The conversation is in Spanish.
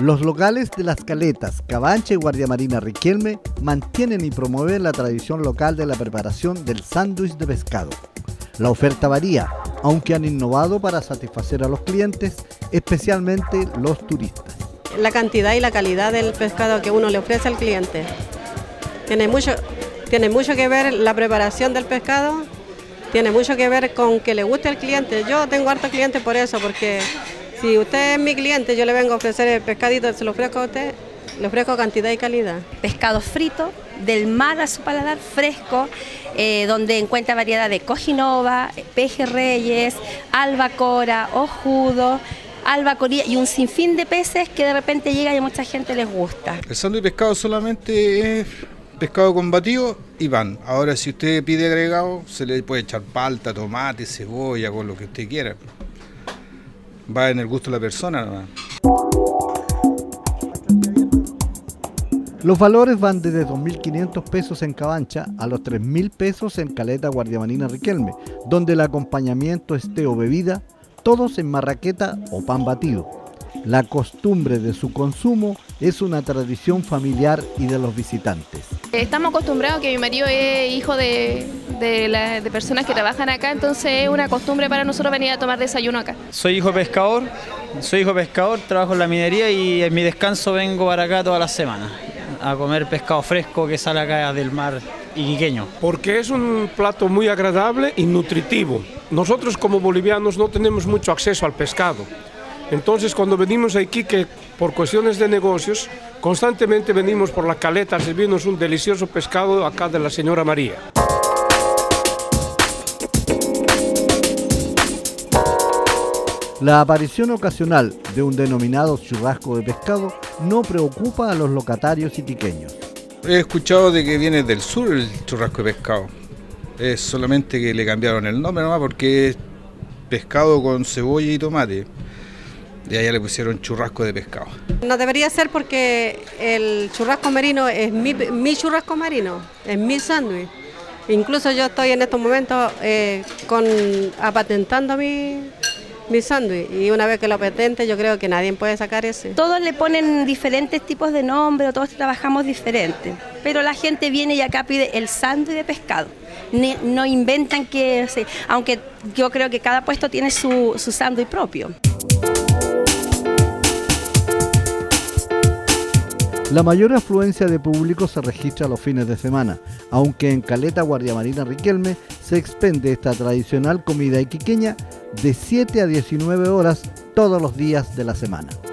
Los locales de Las Caletas, Cabancha y Guardia Marina Riquelme mantienen y promueven la tradición local de la preparación del sándwich de pescado. La oferta varía, aunque han innovado para satisfacer a los clientes, especialmente los turistas. La cantidad y la calidad del pescado que uno le ofrece al cliente. Tiene mucho que ver la preparación del pescado, tiene mucho que ver con que le guste al cliente. Yo tengo hartos clientes por eso, porque si usted es mi cliente, yo le vengo a ofrecer el pescadito, se lo ofrezco a usted, le ofrezco cantidad y calidad. Pescado frito, del mar a su paladar, fresco, donde encuentra variedad de cojinova, pejerreyes, albacora, ojudo, albacoría y un sinfín de peces que de repente llega y a mucha gente les gusta. El sándwich de pescado solamente es pescado con batido y pan. Ahora si usted pide agregado, se le puede echar palta, tomate, cebolla, con lo que usted quiera. Va en el gusto de la persona nomás. Los valores van desde 2.500 pesos en Cabancha a los 3.000 pesos en Caleta Guardia Marina Riquelme, donde el acompañamiento es té o bebida, todos en marraqueta o pan batido. La costumbre de su consumo es una tradición familiar y de los visitantes. Estamos acostumbrados que mi marido es hijo de personas que trabajan acá, entonces es una costumbre para nosotros venir a tomar desayuno acá. Soy hijo de pescador, trabajo en la minería y en mi descanso vengo para acá todas las semanas a comer pescado fresco que sale acá del mar iquiqueño. Porque es un plato muy agradable y nutritivo. Nosotros como bolivianos no tenemos mucho acceso al pescado. Entonces cuando venimos aquí, que por cuestiones de negocios, constantemente venimos por la Caleta a servirnos un delicioso pescado acá de la señora María. La aparición ocasional de un denominado churrasco de pescado no preocupa a los locatarios itiqueños. He escuchado de que viene del sur el churrasco de pescado. Es solamente que le cambiaron el nombre nomás porque es pescado con cebolla y tomate. Y allá le pusieron churrasco de pescado. No debería ser porque el churrasco marino es mi churrasco marino, es mi sándwich. Incluso yo estoy en estos momentos patentando mi sándwich y una vez que lo patente yo creo que nadie puede sacar ese. Todos le ponen diferentes tipos de nombre, todos trabajamos diferente, pero la gente viene y acá pide el sándwich de pescado. No inventan que, aunque yo creo que cada puesto tiene su sándwich propio. La mayor afluencia de público se registra los fines de semana, aunque en Caleta Guardia Marina Riquelme se expende esta tradicional comida iquiqueña de 7 a 19 horas todos los días de la semana.